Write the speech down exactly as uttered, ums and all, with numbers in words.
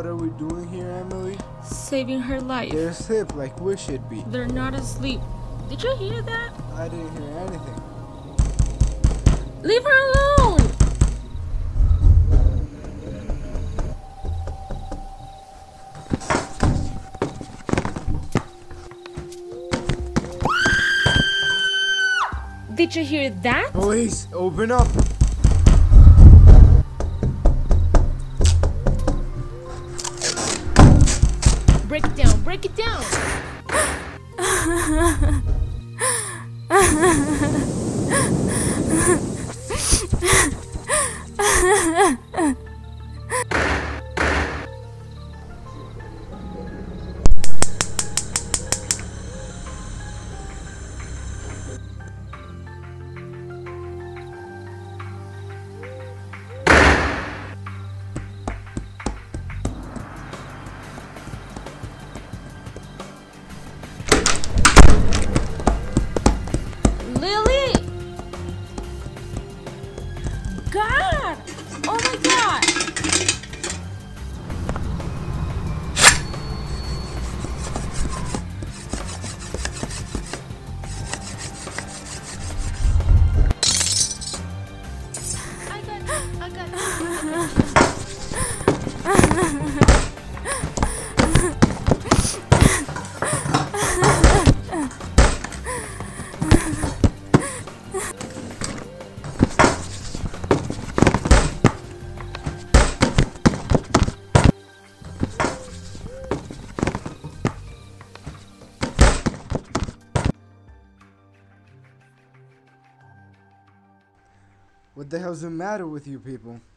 what are we doing here, Emily? Saving her life. They're asleep like we should be. They're not asleep. Did you hear that? I didn't hear anything. Leave her alone! Did you hear that? Please, open up! Break it down, break it down! Lily! God! Oh my God! I got you, I got you. What the hell's the matter with you people?